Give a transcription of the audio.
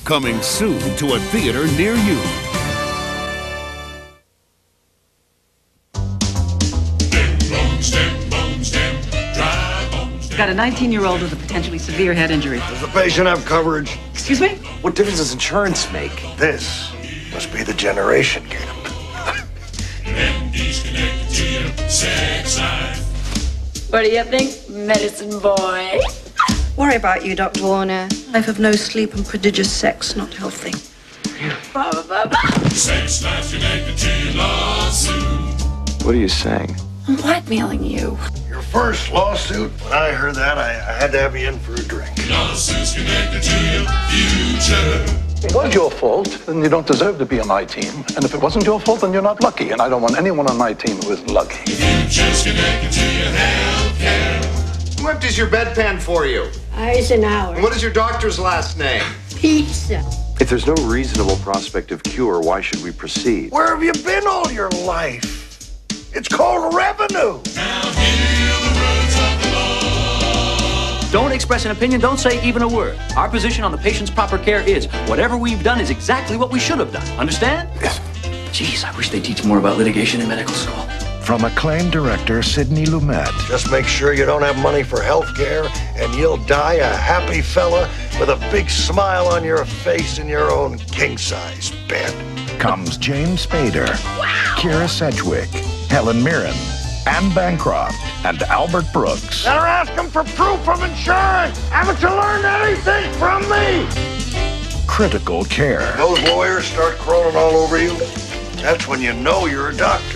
Coming soon to a theater near you. Got a 19-year-old with a potentially severe head injury. Does the patient have coverage? Excuse me? What difference does insurance make? This must be the generation gap. What do you think, medicine boy? Worry about you, Dr. Warner. Life of no sleep and prodigious sex, not healthy. Sex life connected to your lawsuit. What are you saying? I'm blackmailing you. Your first lawsuit, when I heard that, I had to have you in for a drink. Lawsuits connected to your future. If it was your fault, then you don't deserve to be on my team. And if it wasn't your fault, then you're not lucky. And I don't want anyone on my team who is lucky. Future's connected to your health care. Who empties your bedpan for you? Eisenhower. And what is your doctor's last name? Pizza. If there's no reasonable prospect of cure, why should we proceed? Where have you been all your life? It's called revenue. Now hear the words of the law. Don't express an opinion, don't say even a word. Our position on the patient's proper care is whatever we've done is exactly what we should have done. Understand? Yes. Jeez, I wish they'd teach more about litigation in medical school. From acclaimed director Sidney Lumet. Just make sure you don't have money for health care, and you'll die a happy fella with a big smile on your face in your own king-size bed. Comes James Spader, Kira Sedgwick, Helen Mirren, Anne Bancroft, and Albert Brooks. Better ask him for proof of insurance. Haven't you learned anything from me? Critical care. Those lawyers start crawling all over you. That's when you know you're a doctor.